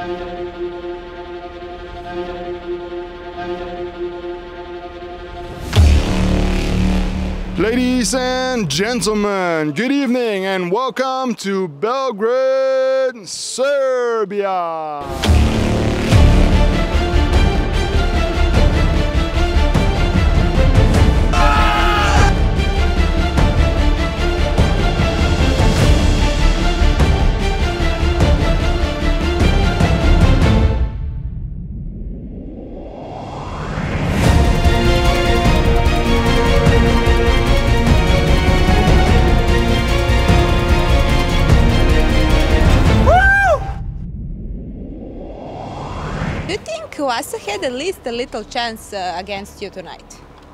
Ladies and gentlemen, good evening and welcome to Belgrade, Serbia. Do you think Wasa had at least a little chance against you tonight?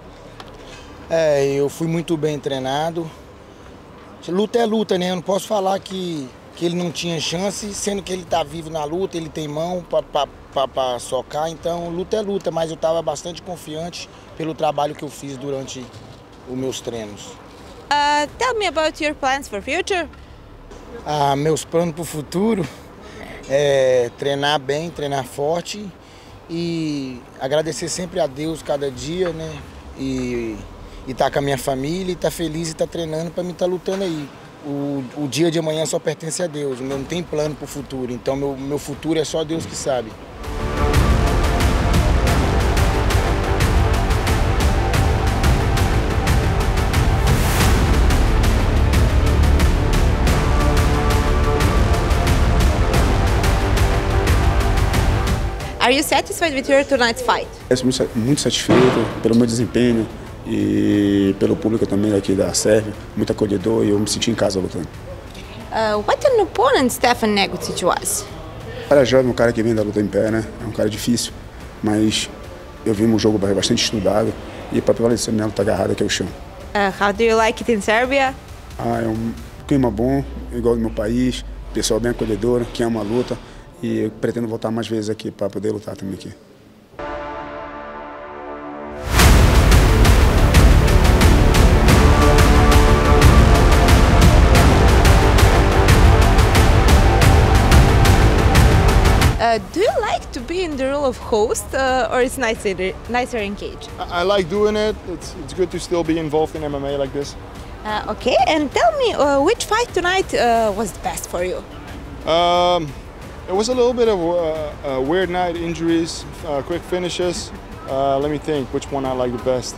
Eu fui muito bem treinado. Luta é luta, né? Eu não posso falar que ele não tinha chance, sendo que ele está vivo na luta, ele tem mão para socar, então luta é luta, mas eu estava bastante confiante pelo trabalho que eu fiz durante os meus treinos. Tell me about your plans for future. Meus planos para o futuro é treinar bem, treinar forte e agradecer sempre a Deus cada dia, né? E estar com a minha família, e estar feliz e estar treinando para mim estar lutando aí. O dia de amanhã só pertence a Deus, não tem plano para o futuro, então meu futuro é só Deus que sabe. Are you satisfied with your tonight's fight? Estou muito satisfeito pelo meu desempenho e pelo público também aqui da Sérvia, muito acolhedor e eu me senti em casa lutando. What an opponent Stefan Negutic was. Um cara jovem, um cara que vem da luta em pé, né? É um cara difícil, mas eu vi um jogo bastante estudado e para prevalecer minha luta agarrada que é o chão. How do you like it in Serbia? É um clima bom, igual no meu país, pessoal bem acolhedor, que ama a luta. E eu pretendo voltar mais vezes aqui para poder lutar também aqui. Do you like to be in the role of host or it's nicer in cage? I like doing it. It's good to still be involved in MMA like this. Okay, and tell me which fight tonight was the best for you? It was a little bit of a weird night, injuries, quick finishes. Let me think which one I like the best.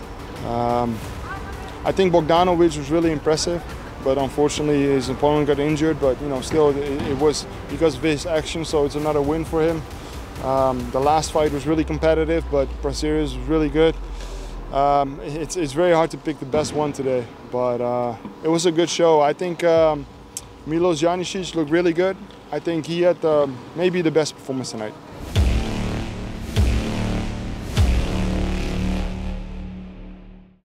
I think Bogdanovic was really impressive, but unfortunately his opponent got injured, but you know, still it was because of his action, so it's another win for him. The last fight was really competitive, but Brasileiro was really good. It's very hard to pick the best one today, but it was a good show. I think Milos Janicic looked really good. I think he had maybe the best performance tonight.